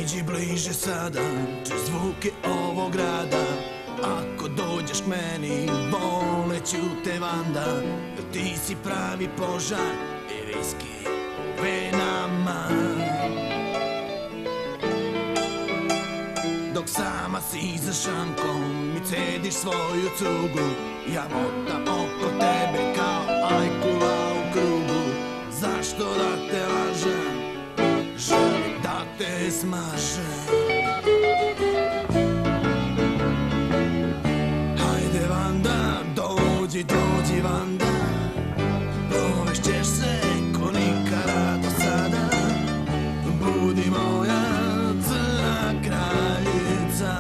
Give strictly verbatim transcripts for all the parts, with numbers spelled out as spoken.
Priđi bliže sada, čuj zvuke ovog grada. Ako dođeš k meni, voleću te vanda. Jer ti si pravi požar i viski u venama. Dok sama si za šankom i cediš svoju cugu, ja motam oko tebe kao ajkula u krugu. Zašto da te lažem, želim da te smažem. Hajde Vanda, dođi, dođi Vanda, provešćeš se ko nikada do sada. Budi moja crna kraljica.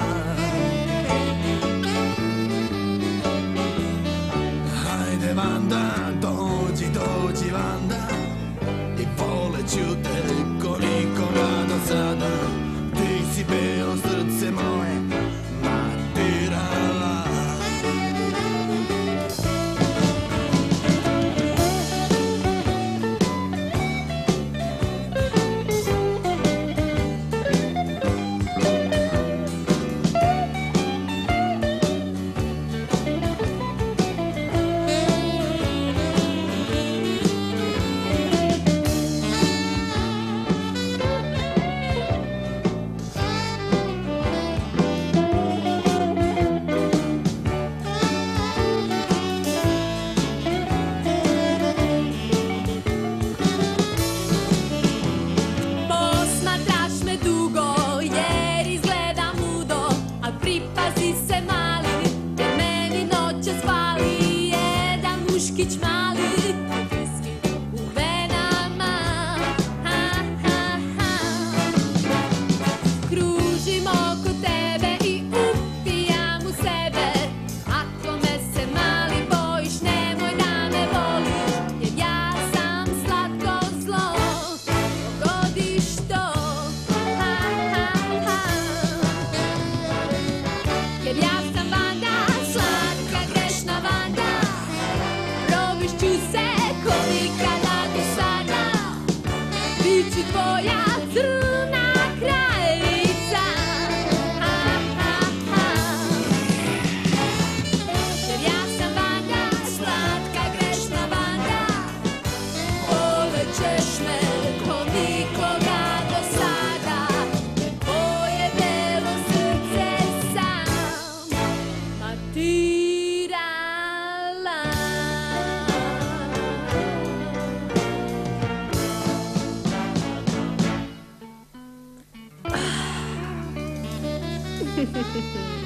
Hajde Vanda, dođi, dođi Vanda, i voleću te ko nikoga do sada. Ti si belo srce moje matirala. Muškić mali, viski u venama, ha, ha, ha. Kružim oko tebe i upijam u sebe. Ako me se mali bojiš, nemoj da me voliš, jer ja sam slatko zlo. Pogodiš to, ha, ha, ha. Jer ja sam Vanda, slatka grešna Vanda. Provešću se ko nikada do sada. Biću tvoja crna kraljica, ha, ha, ha. Jer ja sam Vanda, slatka grešna Vanda. Volećeš me ko nikoga do sada. Jer tvoje belo srce sam matirala. Hehehe